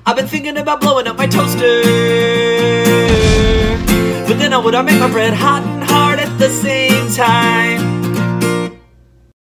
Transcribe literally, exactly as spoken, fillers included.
I've been thinking about blowing up my toaster, but then how would I make my bread hot and hard at the same time?